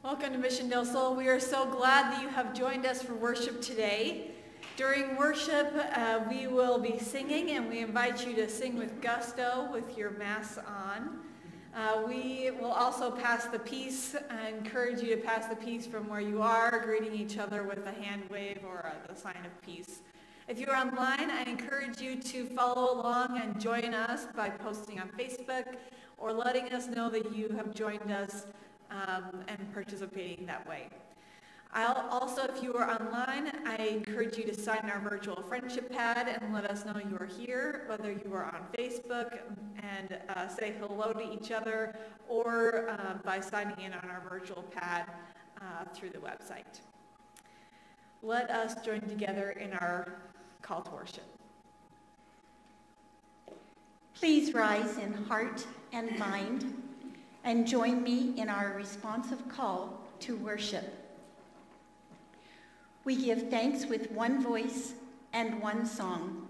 Welcome to Mission Del Sol. We are so glad that you have joined us for worship today. During worship, we will be singing, and we invite you to sing with gusto with your masks on. We will also pass the peace. I encourage you to pass the peace from where you are, greeting each other with a hand wave or the sign of peace. If you're online, I encourage you to follow along and join us by posting on Facebook or letting us know that you have joined us and participating that way. Also, if you are online, I encourage you to sign our virtual friendship pad and let us know you are here, whether you are on Facebook, and say hello to each other, or by signing in on our virtual pad through the website. Let us join together in our call to worship. Please rise in heart and mind and join me in our responsive call to worship. We give thanks with one voice and one song.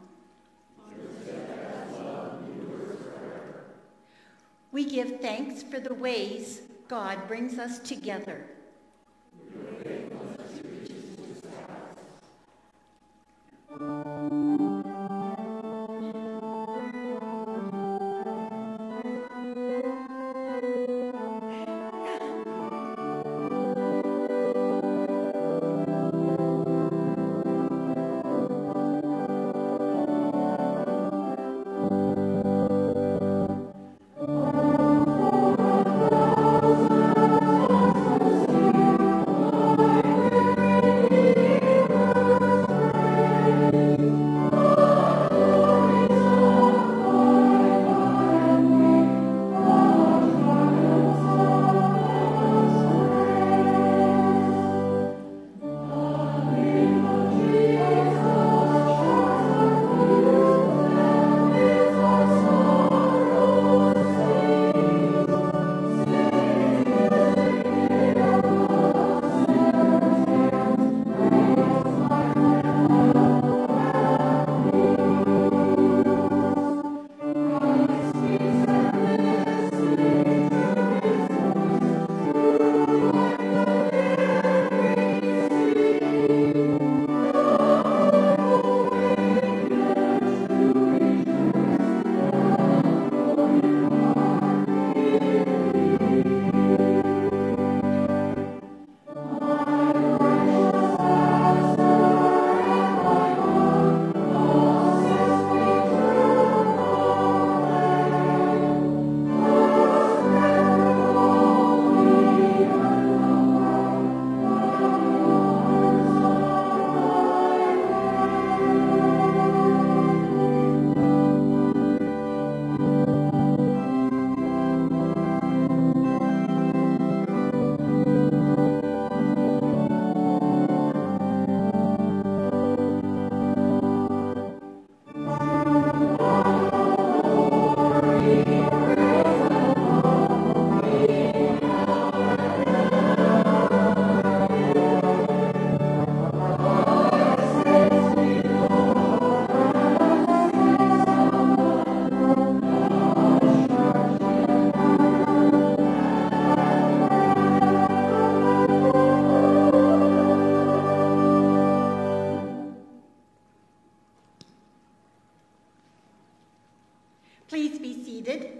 We give thanks for the ways God brings us together. Please be seated.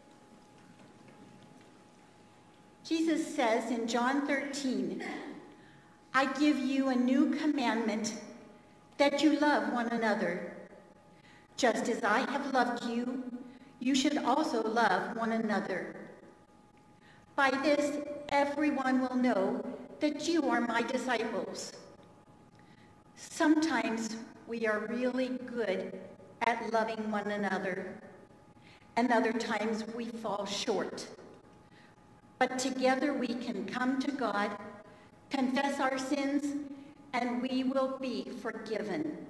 Jesus says in John 13, "I give you a new commandment, that you love one another. Just as I have loved you, you should also love one another. By this, everyone will know that you are my disciples." Sometimes we are really good at loving one another, and other times we fall short. But together we can come to God, confess our sins, and we will be forgiven.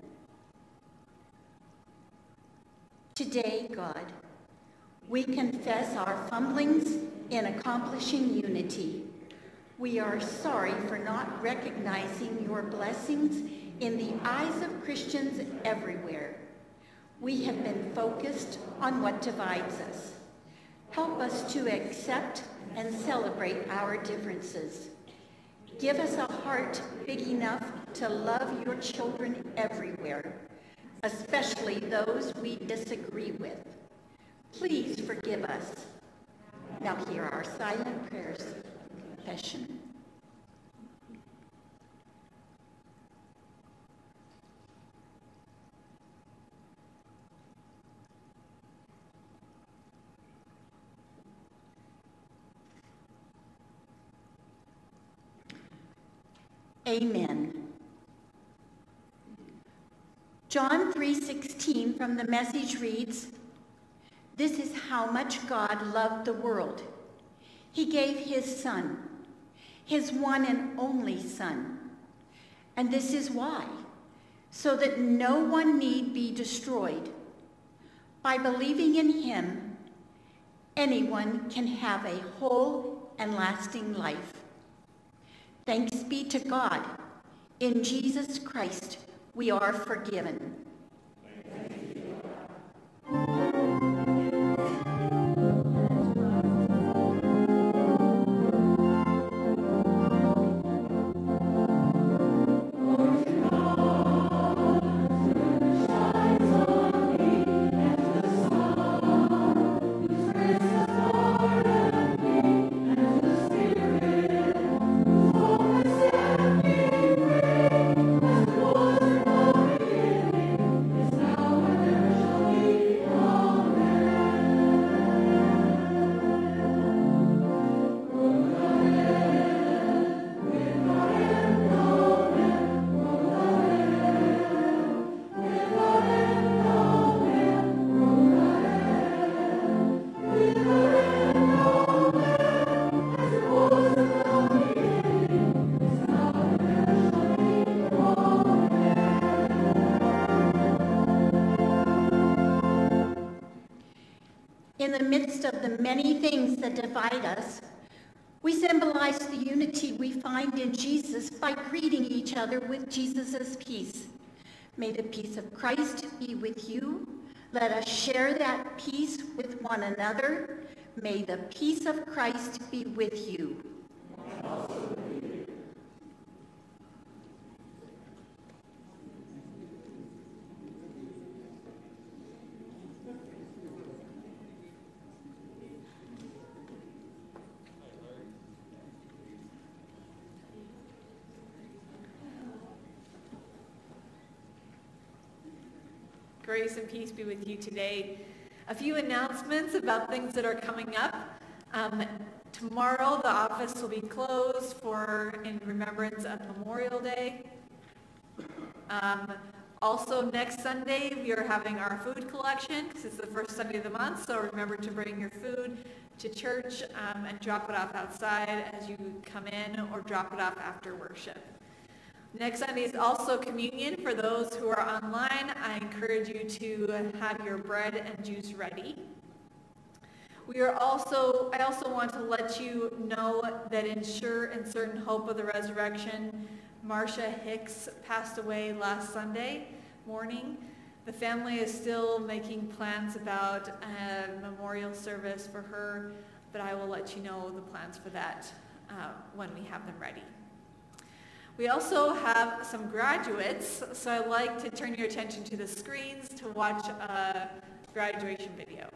Today, God, we confess our fumblings in accomplishing unity. We are sorry for not recognizing your blessings in the eyes of Christians everywhere. We have been focused on what divides us. Help us to accept and celebrate our differences. Give us a heart big enough to love your children everywhere, especially those we disagree with. Please forgive us. Now hear our silent prayers of confession. Amen. John 3:16 from the Message reads, "This is how much God loved the world. He gave his Son, his one and only Son. And this is why, so that no one need be destroyed. By believing in him, anyone can have a whole and lasting life. Thanks be to God. In Jesus Christ, we are forgiven." In the midst of the many things that divide us, we symbolize the unity we find in Jesus by greeting each other with Jesus' peace. May the peace of Christ be with you. Let us share that peace with one another. May the peace of Christ be with you. Grace and peace be with you today. A few announcements about things that are coming up. Tomorrow the office will be closed in remembrance of Memorial Day. Also next Sunday we are having our food collection because it's the first Sunday of the month, so remember to bring your food to church and drop it off outside as you come in, or drop it off after worship. Next Sunday is also communion. For those who are online, I encourage you to have your bread and juice ready. I also want to let you know that in sure and certain hope of the resurrection, Marcia Hicks passed away last Sunday morning. The family is still making plans about a memorial service for her, but I will let you know the plans for that when we have them ready. We also have some graduates, so I'd like to turn your attention to the screens to watch a graduation video.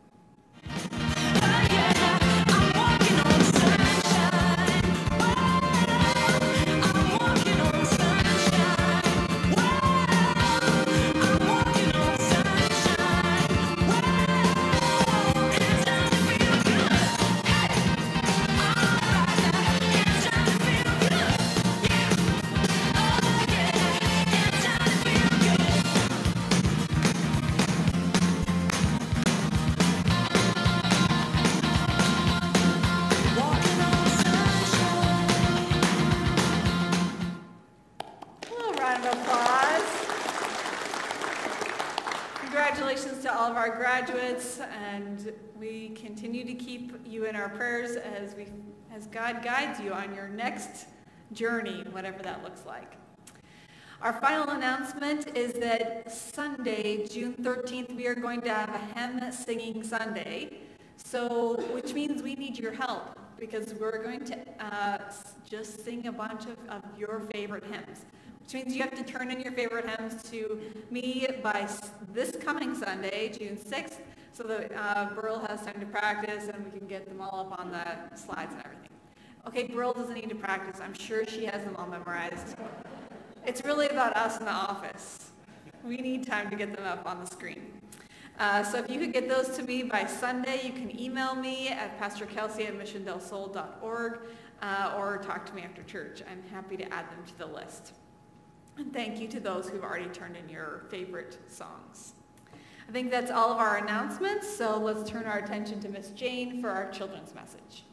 Congratulations to all of our graduates, and we continue to keep you in our prayers as God guides you on your next journey, whatever that looks like. Our final announcement is that Sunday, June 13th, we are going to have a hymn singing Sunday, which means we need your help. because we're going to just sing a bunch of your favorite hymns, which means you have to turn in your favorite hymns to me by this coming Sunday, June 6th, so that Burl has time to practice and we can get them all up on the slides and everything. Okay, Burl doesn't need to practice. I'm sure she has them all memorized. It's really about us in the office. We need time to get them up on the screen. So if you could get those to me by Sunday, you can email me at pastorkelsey@missiondelsol.org or talk to me after church. I'm happy to add them to the list. And thank you to those who've already turned in your favorite songs. I think that's all of our announcements, so let's turn our attention to Miss Jane for our children's message.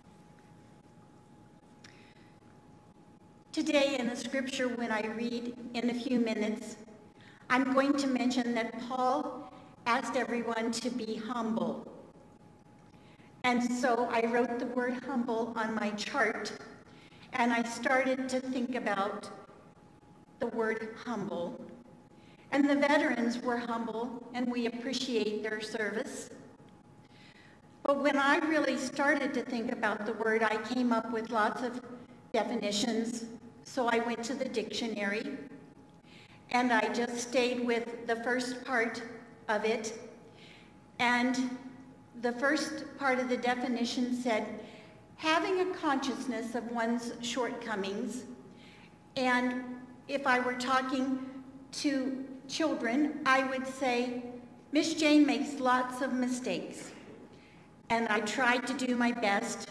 Today in the scripture, when I read in a few minutes, I'm going to mention that Paul asked everyone to be humble. And so I wrote the word humble on my chart, and I started to think about the word humble. And the veterans were humble, and we appreciate their service. But when I really started to think about the word, I came up with lots of definitions. So I went to the dictionary, and I just stayed with the first part of it. And the first part of the definition said, having a consciousness of one's shortcomings. And if I were talking to children, I would say, Miss Jane makes lots of mistakes. And I try to do my best.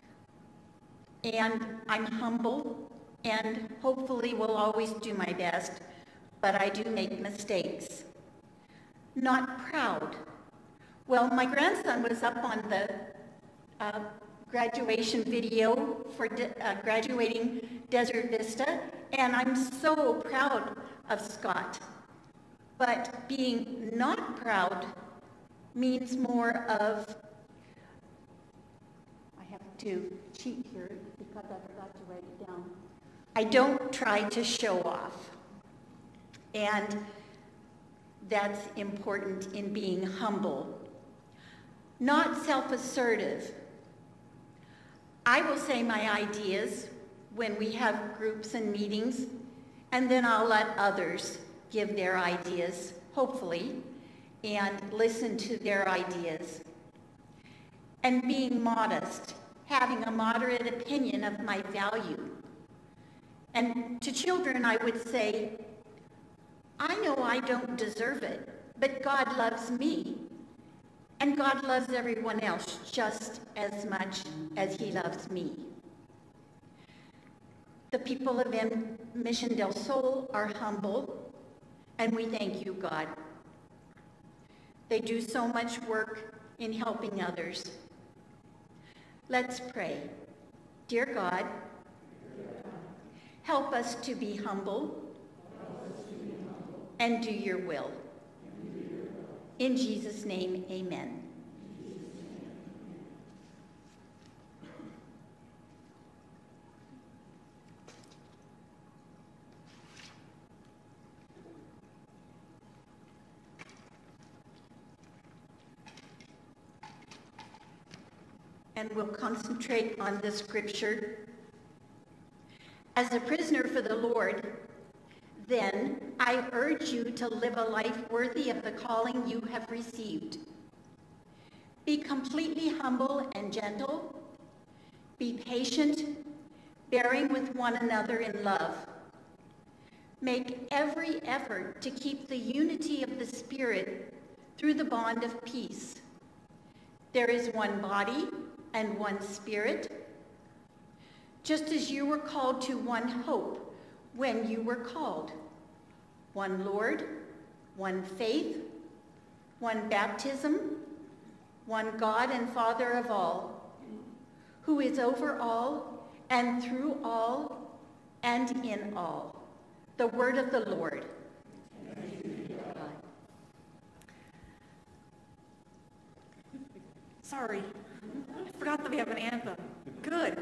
And I'm humble. And hopefully will always do my best, but I do make mistakes. Not proud. Well, my grandson was up on the graduation video for graduating Desert Vista, and I'm so proud of Scott. But being not proud means more of, I have to cheat here because I forgot to write it down. I don't try to show off, and that's important in being humble. Not self-assertive. I will say my ideas when we have groups and meetings, and then I'll let others give their ideas, hopefully, and listen to their ideas. And being modest, having a moderate opinion of my value. And to children, I would say, I know I don't deserve it, but God loves me. And God loves everyone else just as much as he loves me. The people of Mission del Sol are humble, and we thank you, God. They do so much work in helping others. Let's pray. Dear God, help us to be humble and do your will. In Jesus' name, amen. And we'll concentrate on the scripture. As a prisoner for the Lord, then I urge you to live a life worthy of the calling you have received. Be completely humble and gentle. Be patient, bearing with one another in love. Make every effort to keep the unity of the Spirit through the bond of peace. There is one body and one Spirit, just as you were called to one hope when you were called. One Lord, one faith, one baptism, one God and Father of all, who is over all and through all and in all. The word of the Lord. Sorry, I forgot that we have an anthem. Good.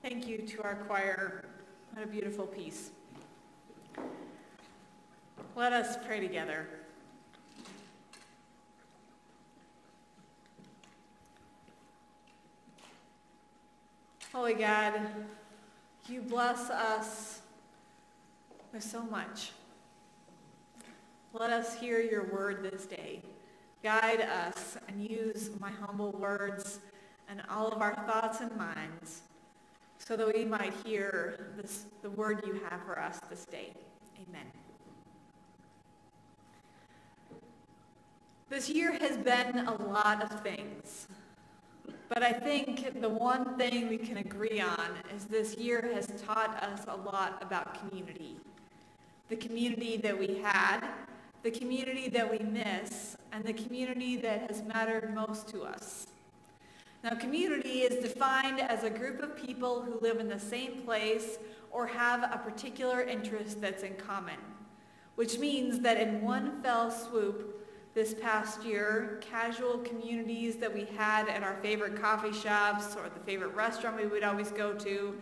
Thank you to our choir. What a beautiful piece. Let us pray together. Holy God, you bless us with so much. Let us hear your word this day. Guide us and use my humble words and all of our thoughts and minds so that we might hear the word you have for us this day. Amen. This year has been a lot of things, but I think the one thing we can agree on is this year has taught us a lot about community. The community that we had, the community that we miss, and the community that has mattered most to us. Now, community is defined as a group of people who live in the same place or have a particular interest that's in common, which means that in one fell swoop, this past year, casual communities that we had at our favorite coffee shops or the favorite restaurant we would always go to,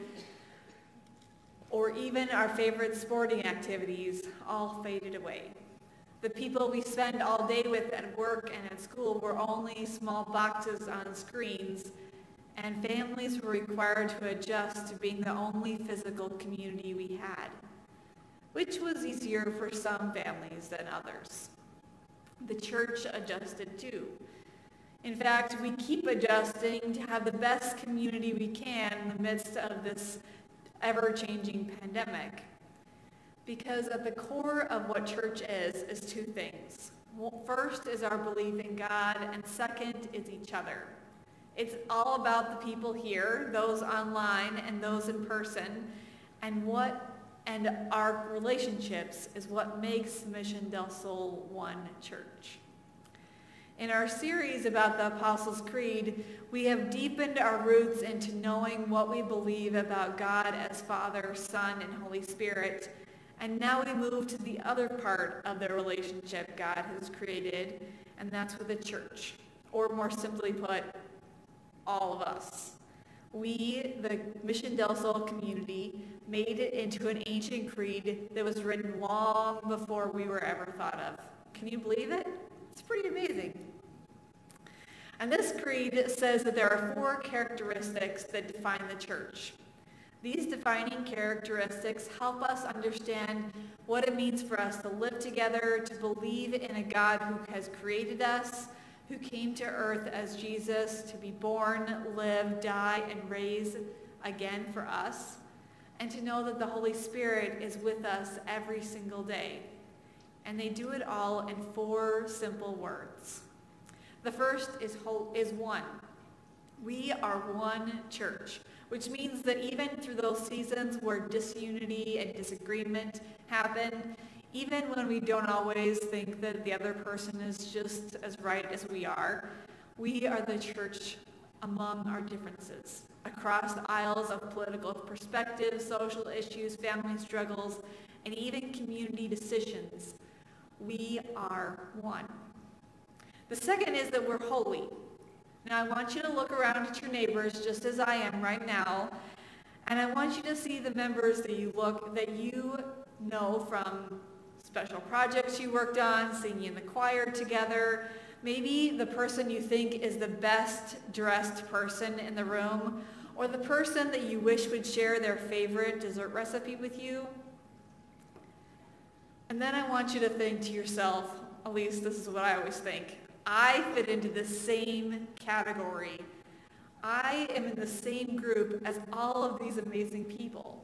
or even our favorite sporting activities, all faded away. The people we spend all day with at work and at school were only small boxes on screens, and families were required to adjust to being the only physical community we had, which was easier for some families than others. The church adjusted too. In fact, we keep adjusting to have the best community we can in the midst of this ever-changing pandemic. Because at the core of what church is two things. First is our belief in God, and second is each other. It's all about the people here, those online and those in person, and our relationships is what makes Mission del Sol one church. In our series about the Apostles' Creed, we have deepened our roots into knowing what we believe about God as Father, Son, and Holy Spirit. And now we move to the other part of the relationship God has created, and that's with the church. Or more simply put, all of us. We, the Mission del Sol community, made it into an ancient creed that was written long before we were ever thought of. Can you believe it? It's pretty amazing. And this creed says that there are 4 characteristics that define the church. These defining characteristics help us understand what it means for us to live together, to believe in a God who has created us, who came to earth as Jesus to be born, live, die, and raise again for us, and to know that the Holy Spirit is with us every single day. And they do it all in 4 simple words. The first is one. We are one church, which means that even through those seasons where disunity and disagreement happen, even when we don't always think that the other person is just as right as we are the church among our differences, across the aisles of political perspectives, social issues, family struggles, and even community decisions. We are one. The second is that we're holy. Now I want you to look around at your neighbors just as I am right now, and I want you to see the members that you know from special projects you worked on, singing in the choir together, maybe the person you think is the best dressed person in the room, or the person that you wish would share their favorite dessert recipe with you. And then I want you to think to yourself, at least this is what I always think, I fit into the same category. I am in the same group as all of these amazing people.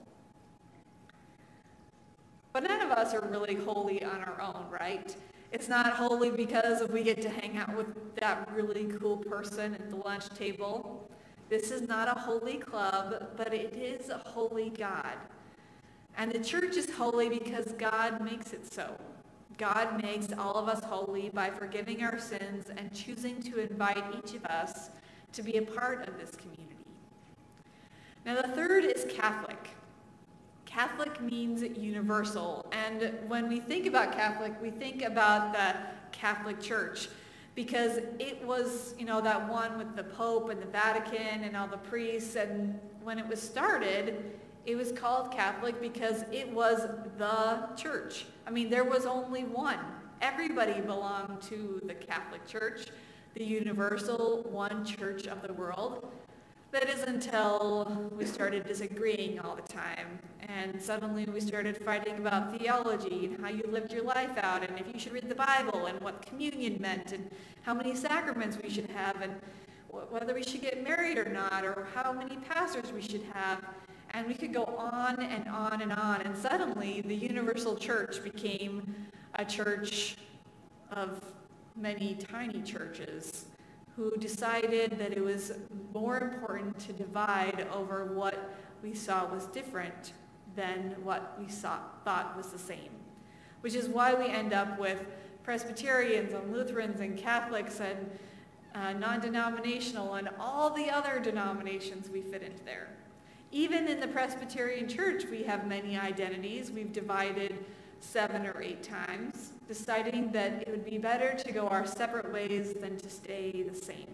But none of us are really holy on our own, right? It's not holy because we get to hang out with that really cool person at the lunch table. This is not a holy club, but it is a holy God. And the church is holy because God makes it so. God makes all of us holy by forgiving our sins and choosing to invite each of us to be a part of this community. Now the third is Catholic. Catholic means universal, and when we think about Catholic, we think about the Catholic Church. because it was, that one with the Pope and the Vatican and all the priests. And when it was started, it was called Catholic because it was the church. I mean, there was only one. Everybody belonged to the Catholic Church, the universal one church of the world. That is until we started disagreeing all the time. And suddenly we started fighting about theology and how you lived your life out, and if you should read the Bible, and what communion meant, and how many sacraments we should have, and whether we should get married or not, or how many pastors we should have. And we could go on and on and on. And suddenly the universal church became a church of many tiny churches who decided that it was more important to divide over what we saw was different than what we thought was the same. Which is why we end up with Presbyterians and Lutherans and Catholics and non-denominational and all the other denominations we fit into there. Even in the Presbyterian Church, we have many identities. We've divided 7 or 8 times, deciding that it would be better to go our separate ways than to stay the same.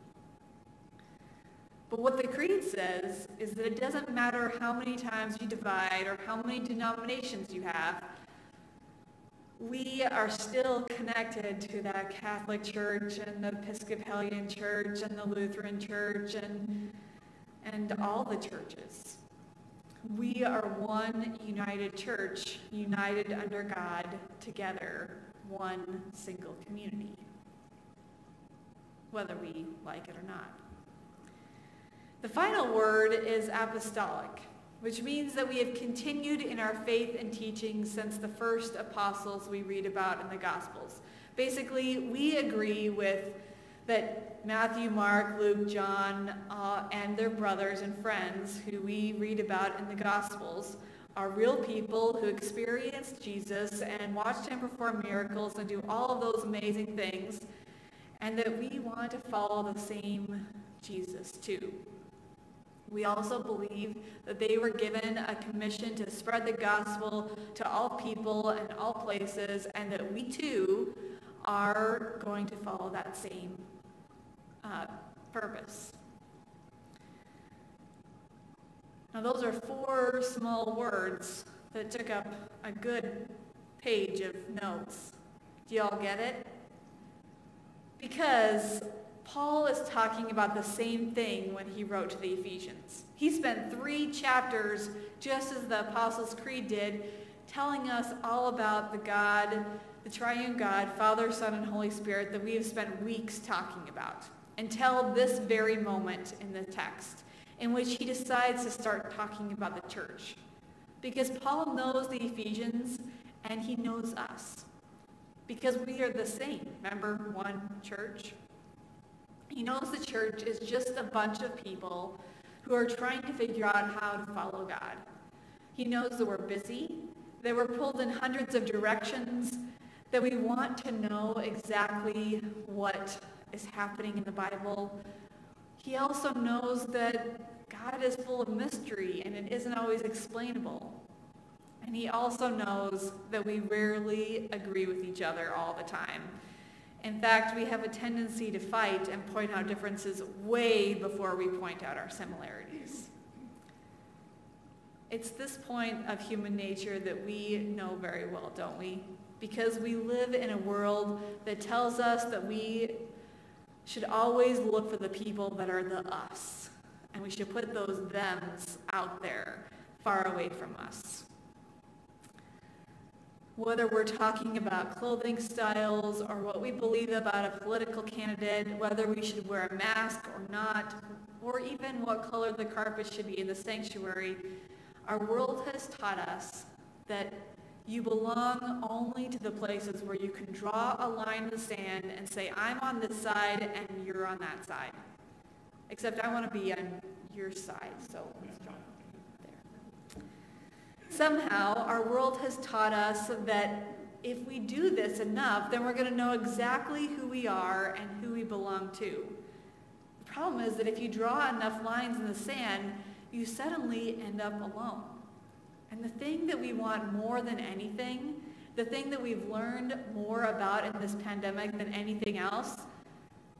But what the Creed says is that it doesn't matter how many times you divide or how many denominations you have, we are still connected to that Catholic Church and the Episcopalian Church and the Lutheran Church and all the churches. We are one united church, united under God, together, one single community, whether we like it or not. The final word is apostolic, which means that we have continued in our faith and teaching since the first apostles we read about in the Gospels. Basically, we agree with that Matthew, Mark, Luke, John, and their brothers and friends who we read about in the Gospels are real people who experienced Jesus and watched him perform miracles and do all of those amazing things, and that we want to follow the same Jesus too. We also believe that they were given a commission to spread the gospel to all people and all places, and that we too are going to follow that same purpose. Now those are 4 small words that took up a good page of notes. Do y'all get it? Because Paul is talking about the same thing when he wrote to the Ephesians. He spent 3 chapters, just as the Apostles' Creed did, telling us all about the God, the triune God, Father, Son, and Holy Spirit, that we have spent weeks talking about, until this very moment in the text, in which he decides to start talking about the church. Because Paul knows the Ephesians, and he knows us. Because we are the same. Remember, one church? He knows the church is just a bunch of people who are trying to figure out how to follow God. He knows that we're busy, that we're pulled in hundreds of directions, that we want to know exactly what is happening in the Bible. He also knows that God is full of mystery and it isn't always explainable. And he also knows that we rarely agree with each other all the time. In fact, we have a tendency to fight and point out differences way before we point out our similarities. It's this point of human nature that we know very well, don't we? Because we live in a world that tells us that we should always look for the people that are the us. And we should put those thems out there, far away from us. Whether we're talking about clothing styles or what we believe about a political candidate, whether we should wear a mask or not, or even what color the carpet should be in the sanctuary, our world has taught us that you belong only to the places where you can draw a line in the sand and say, I'm on this side and you're on that side. Except I want to be on your side, so let's draw there. Somehow, our world has taught us that if we do this enough, then we're going to know exactly who we are and who we belong to. The problem is that if you draw enough lines in the sand, you suddenly end up alone. And the thing that we want more than anything, the thing that we've learned more about in this pandemic than anything else,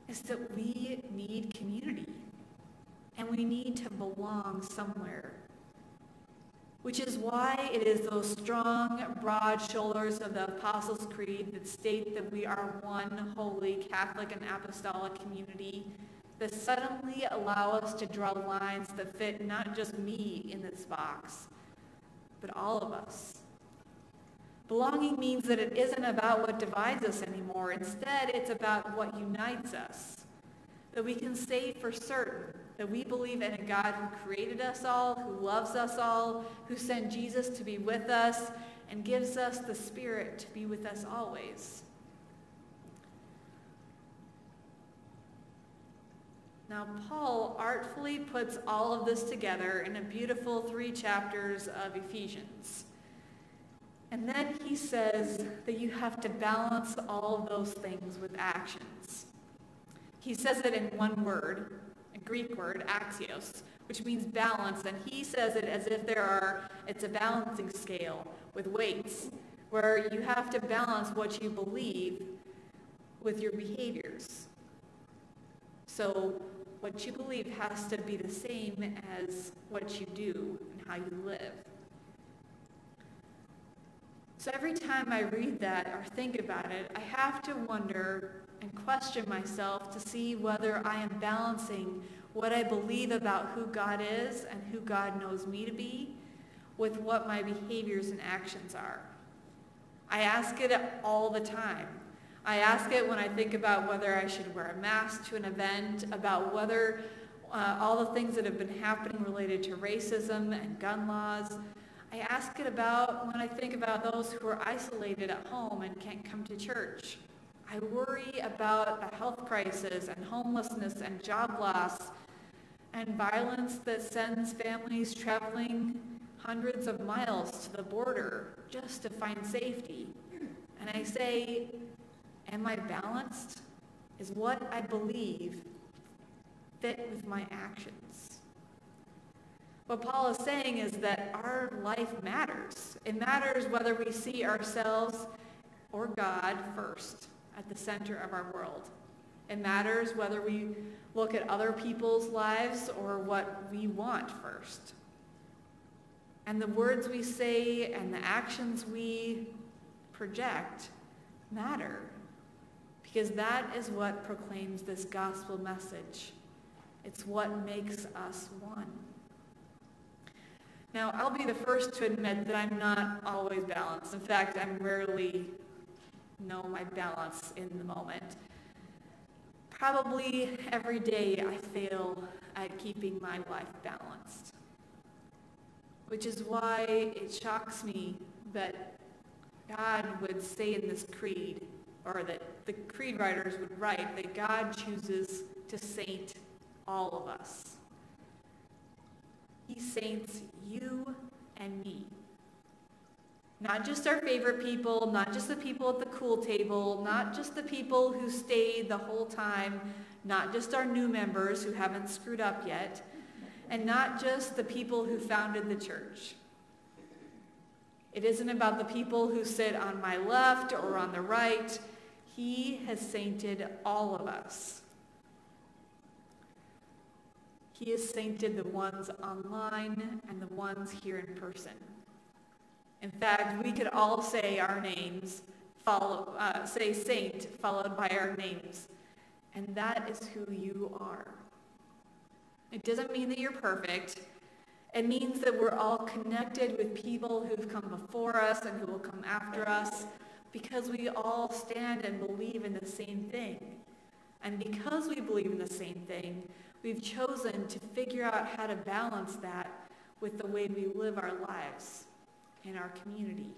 is that we need community and we need to belong somewhere. Which is why it is those strong, broad shoulders of the Apostles' Creed that state that we are one holy Catholic and apostolic community that suddenly allow us to draw lines that fit not just me in this box, but all of us. Belonging means that it isn't about what divides us anymore. Instead, it's about what unites us. That we can say for certain that we believe in a God who created us all, who loves us all, who sent Jesus to be with us, and gives us the Spirit to be with us always. Now, Paul artfully puts all of this together in a beautiful 3 chapters of Ephesians. And then he says that you have to balance all of those things with actions. He says it in one word, a Greek word, axios, which means balance, and he says it as if it's a balancing scale with weights, where you have to balance what you believe with your behaviors. So what you believe has to be the same as what you do and how you live. So every time I read that or think about it, I have to wonder and question myself to see whether I am balancing what I believe about who God is and who God knows me to be with what my behaviors and actions are. I ask it all the time. I ask it when I think about whether I should wear a mask to an event, about whether all the things that have been happening related to racism and gun laws. I ask it about when I think about those who are isolated at home and can't come to church. I worry about the health crisis and homelessness and job loss and violence that sends families traveling hundreds of miles to the border just to find safety. And I say, am I balanced? Is what I believe fit with my actions? What Paul is saying is that our life matters. It matters whether we see ourselves or God first at the center of our world. It matters whether we look at other people's lives or what we want first. And the words we say and the actions we project matter, because that is what proclaims this gospel message. It's what makes us one. Now, I'll be the first to admit that I'm not always balanced. In fact, I rarely know my balance in the moment. Probably every day I fail at keeping my life balanced, which is why it shocks me that God would say in this creed, or that the creed writers would write, that God chooses to saint all of us. He saints you and me. Not just our favorite people, not just the people at the cool table, not just the people who stayed the whole time, not just our new members who haven't screwed up yet, and not just the people who founded the church. It isn't about the people who sit on my left or on the right. He has sainted all of us. He has sainted the ones online and the ones here in person. In fact, we could all say our names, say saint, followed by our names. And that is who you are. It doesn't mean that you're perfect. It means that we're all connected with people who've come before us and who will come after us, because we all stand and believe in the same thing. And because we believe in the same thing, we've chosen to figure out how to balance that with the way we live our lives in our community.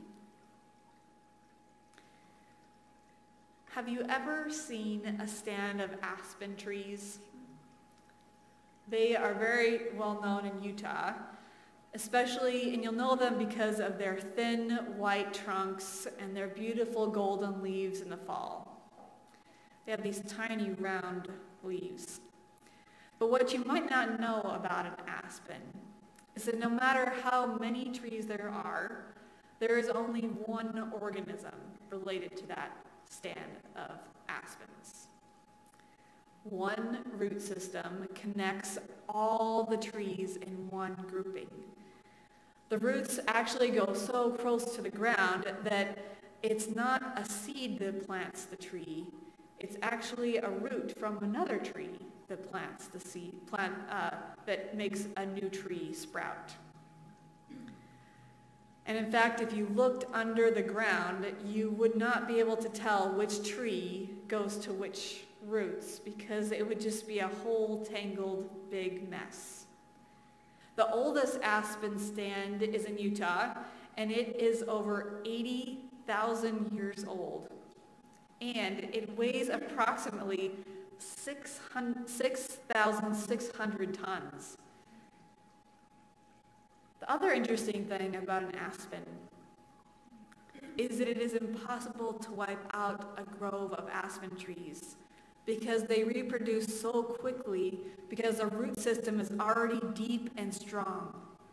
Have you ever seen a stand of aspen trees? They are very well known in Utah, especially, and you'll know them because of their thin white trunks and their beautiful golden leaves in the fall. They have these tiny round leaves. But what you might not know about an aspen is that no matter how many trees there is only one organism related to that stand of aspens. one root system connects all the trees in one grouping. The roots actually go so close to the ground that it's not a seed that plants the tree. It's actually a root from another tree that plants the seed, that makes a new tree sprout. And in fact, if you looked under the ground, you would not be able to tell which tree goes to which roots, because it would just be a whole tangled big mess. The oldest aspen stand is in Utah, and it is over 80,000 years old. And it weighs approximately 6,600 tons. The other interesting thing about an aspen is that it is impossible to wipe out a grove of aspen trees because they reproduce so quickly because the root system is already deep and strong.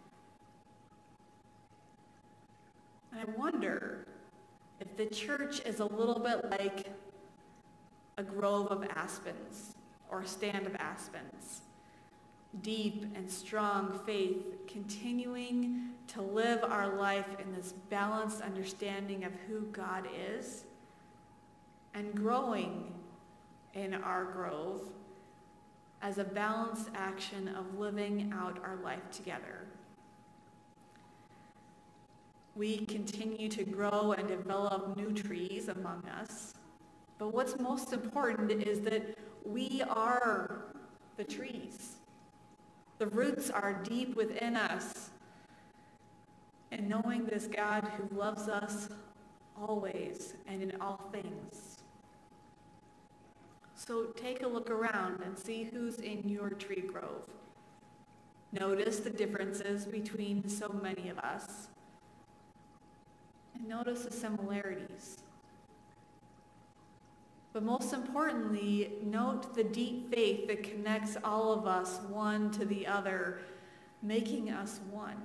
And I wonder if the church is a little bit like a grove of aspens or a stand of aspens. Deep and strong faith, continuing to live our life in this balanced understanding of who God is, and growing in our grove as a balanced action of living out our life together. We continue to grow and develop new trees among us, but what's most important is that we are the trees. The roots are deep within us, and knowing this God who loves us always and in all things. So take a look around and see who's in your tree grove. Notice the differences between so many of us, and notice the similarities. But most importantly, note the deep faith that connects all of us one to the other, making us one.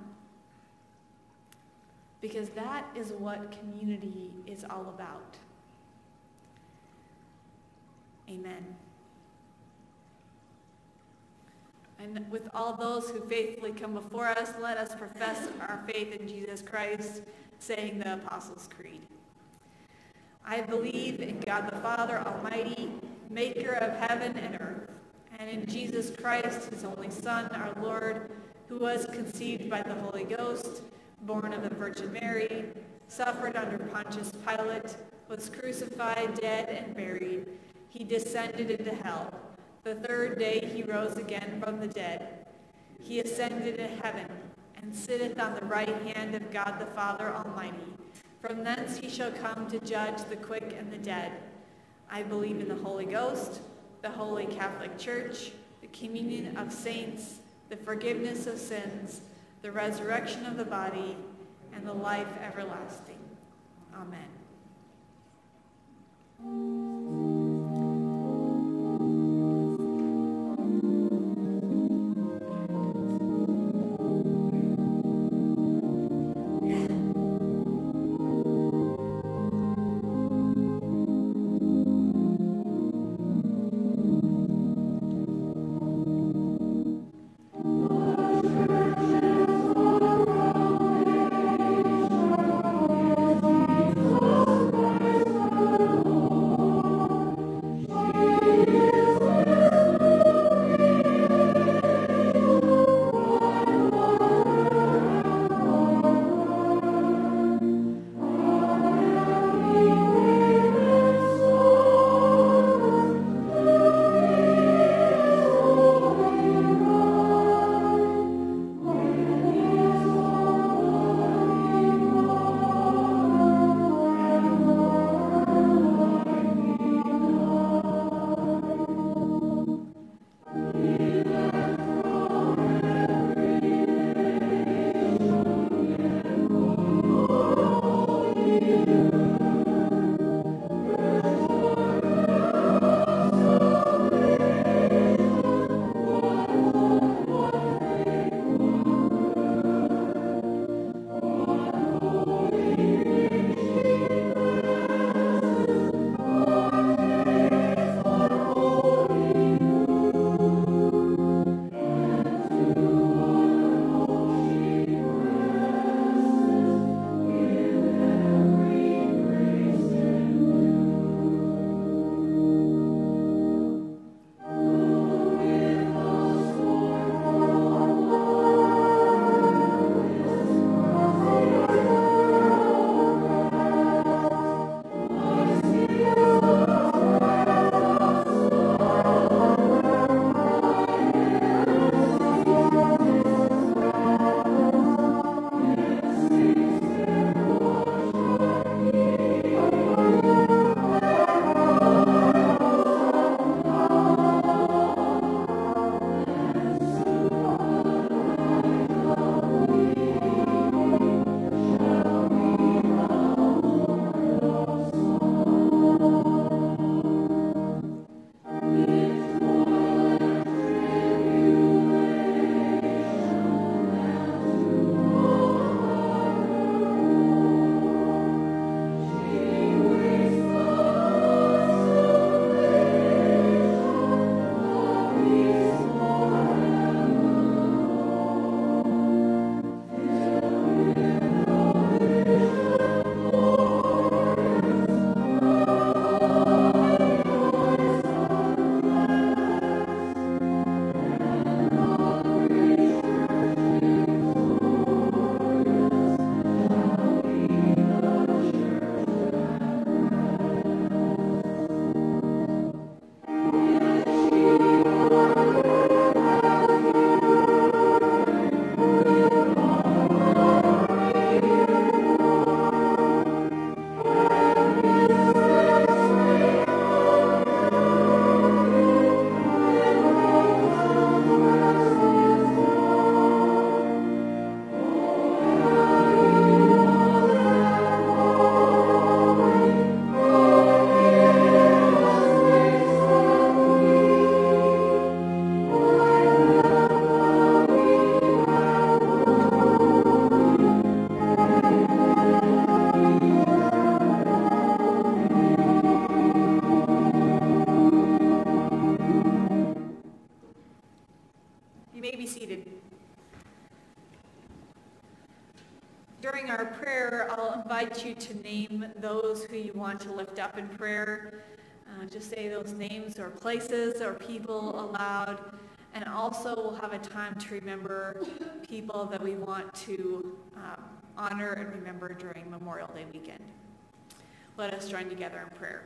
Because that is what community is all about. Amen. And with all those who faithfully come before us, let us profess our faith in Jesus Christ, saying the Apostles' Creed. I believe in God the Father Almighty, maker of heaven and earth, and in Jesus Christ, his only Son, our Lord, who was conceived by the Holy Ghost, born of the Virgin Mary, suffered under Pontius Pilate, was crucified, dead, and buried. He descended into hell. The third day he rose again from the dead. He ascended into heaven, and sitteth on the right hand of God the Father Almighty. From thence he shall come to judge the quick and the dead. I believe in the Holy Ghost, the Holy Catholic Church, the communion of saints, the forgiveness of sins, the resurrection of the body, and the life everlasting. Amen. During our prayer, I'll invite you to name those who you want to lift up in prayer. Just say those names or places or people aloud. And also we'll have a time to remember people that we want to honor and remember during Memorial Day weekend. Let us join together in prayer.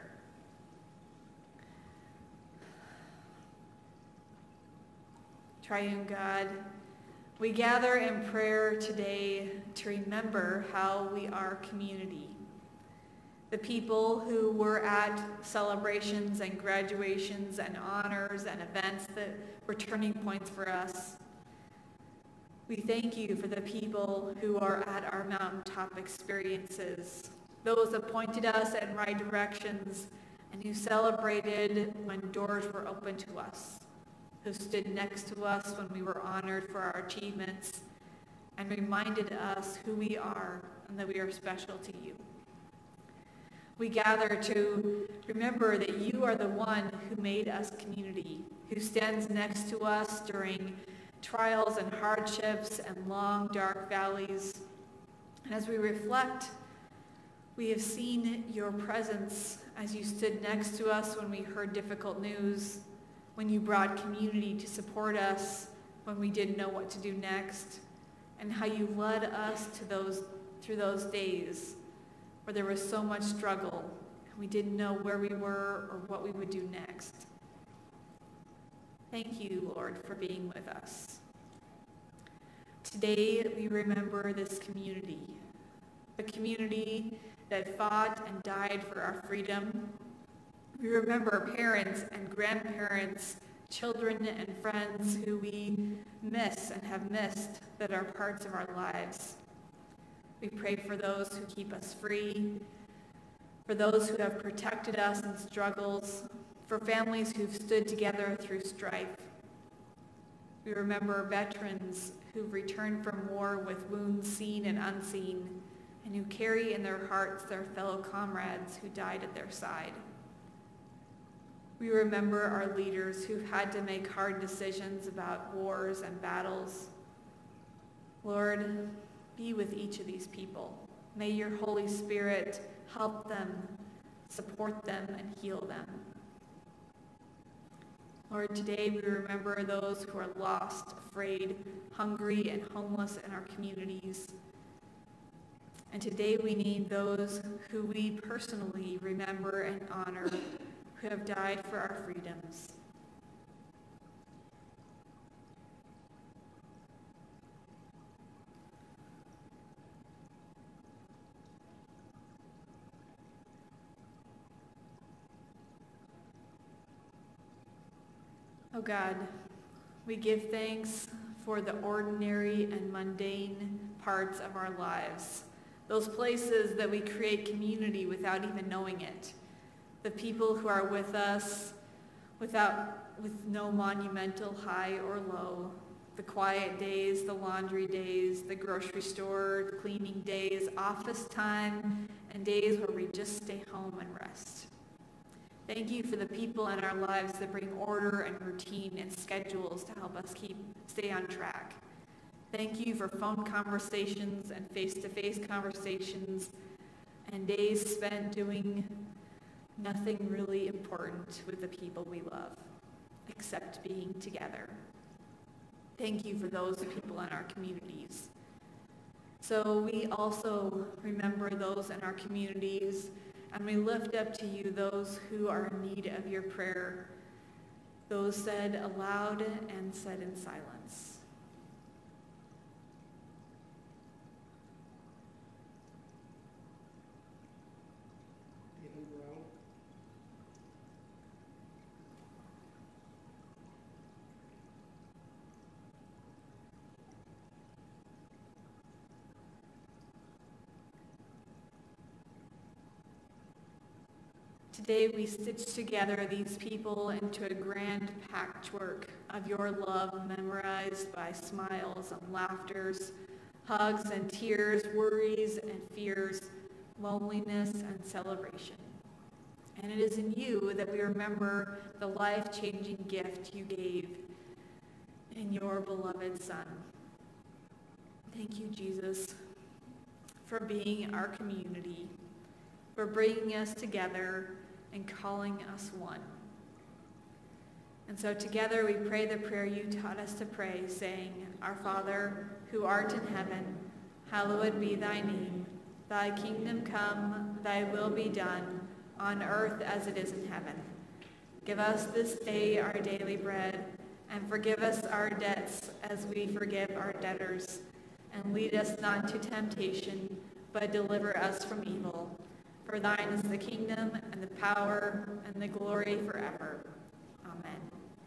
Triune God, we gather in prayer today to remember how we are community. The people who were at celebrations and graduations and honors and events that were turning points for us. We thank you for the people who are at our mountaintop experiences, those that pointed us in right directions and who celebrated when doors were open to us, who stood next to us when we were honored for our achievements and reminded us who we are and that we are special to you. We gather to remember that you are the one who made us community, who stands next to us during trials and hardships and long, dark valleys. And as we reflect, we have seen your presence as you stood next to us when we heard difficult news, when you brought community to support us when we didn't know what to do next, and how you led us through those days where there was so much struggle and we didn't know where we were or what we would do next. Thank you, Lord, for being with us. Today we remember this community, the community that fought and died for our freedom. We remember parents and grandparents, children and friends who we miss and have missed that are parts of our lives. We pray for those who keep us free, for those who have protected us in struggles, for families who've stood together through strife. We remember veterans who've returned from war with wounds seen and unseen, and who carry in their hearts their fellow comrades who died at their side. We remember our leaders who've had to make hard decisions about wars and battles. Lord, be with each of these people. May your Holy Spirit help them, support them, and heal them. Lord, today we remember those who are lost, afraid, hungry, and homeless in our communities. And today we need those who we personally remember and honor, who have died for our freedoms. Oh God, we give thanks for the ordinary and mundane parts of our lives, those places that we create community without even knowing it, the people who are with us with no monumental high or low, the quiet days, the laundry days, the grocery store, cleaning days, office time, and days where we just stay home and rest. Thank you for the people in our lives that bring order and routine and schedules to help us stay on track. Thank you for phone conversations and face-to-face conversations and days spent doing nothing really important with the people we love, except being together. Thank you for those people in our communities. So we also remember those in our communities, and we lift up to you those who are in need of your prayer, those said aloud and said in silence. Today we stitch together these people into a grand patchwork of your love, memorized by smiles and laughters, hugs and tears, worries and fears, loneliness and celebration. And it is in you that we remember the life-changing gift you gave in your beloved Son. Thank you, Jesus. for being our community, for bringing us together and calling us one. And so together we pray the prayer you taught us to pray, saying, Our Father, who art in heaven, hallowed be thy name. Thy kingdom come, thy will be done, on earth as it is in heaven. Give us this day our daily bread, and forgive us our debts as we forgive our debtors. And lead us not into temptation, but deliver us from evil. For thine is the kingdom, and the power, and the glory forever. Amen.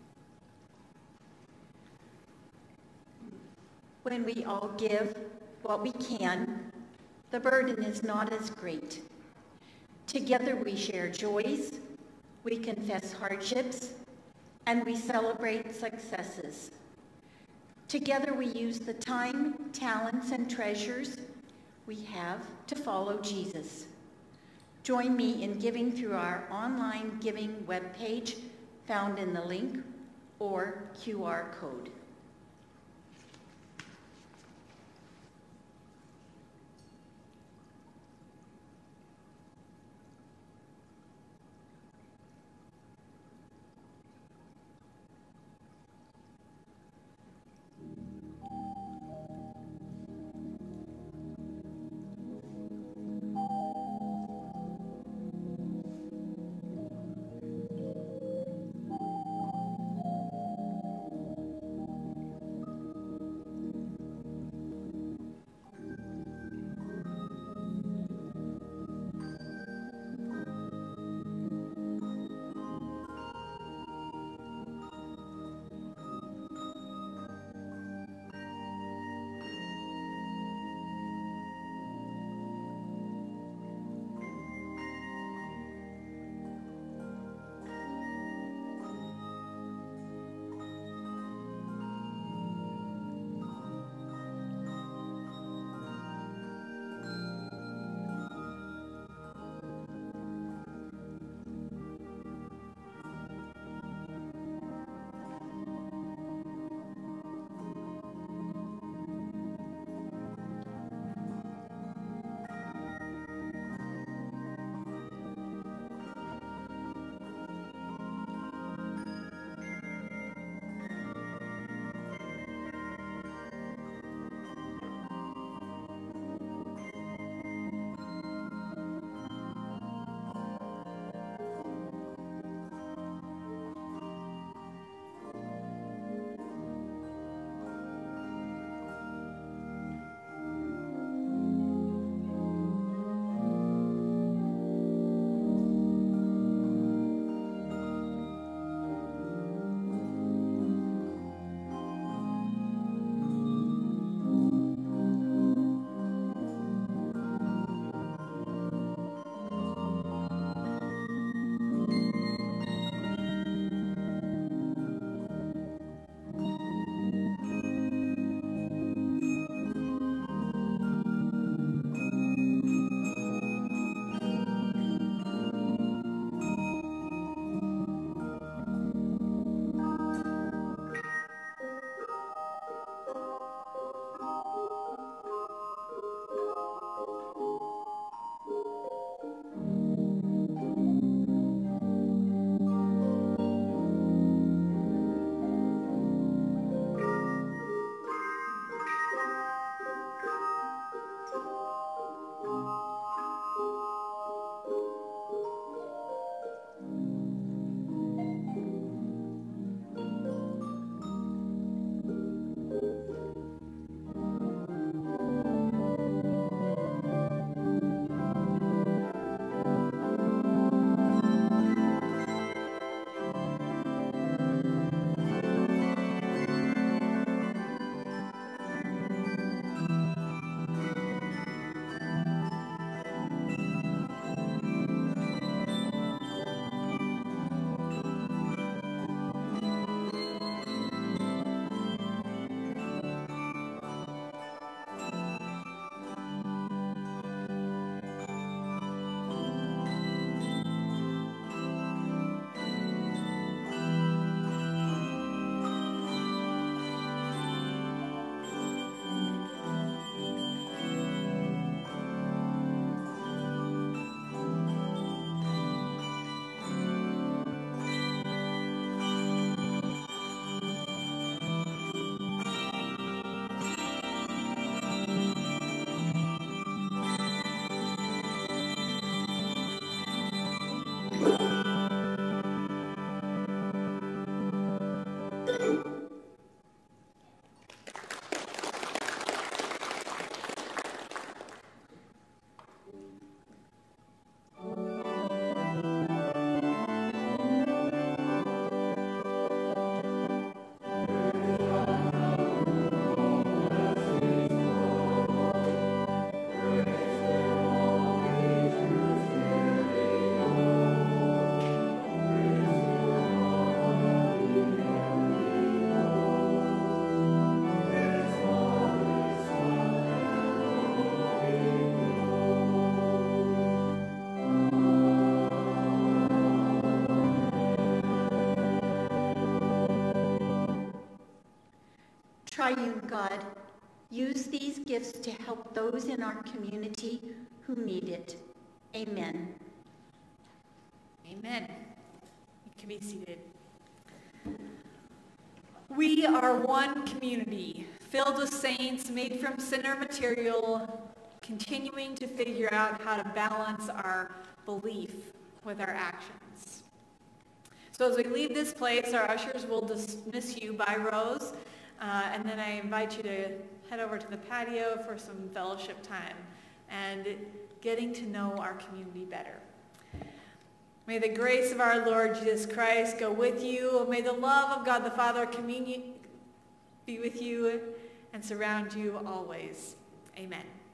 When we all give what we can, the burden is not as great. Together we share joys, we confess hardships, and we celebrate successes. Together we use the time, talents, and treasures we have to follow Jesus. Join me in giving through our online giving webpage found in the link or QR code. triune God, use these gifts to help those in our community who need it. Amen. Amen. You can be seated. We are one community, filled with saints made from sinner material, continuing to figure out how to balance our belief with our actions. So as we leave this place, our ushers will dismiss you by rows, and then I invite you to head over to the patio for some fellowship time and getting to know our community better. May the grace of our Lord Jesus Christ go with you. May the love of God the Father communion be with you and surround you always. Amen.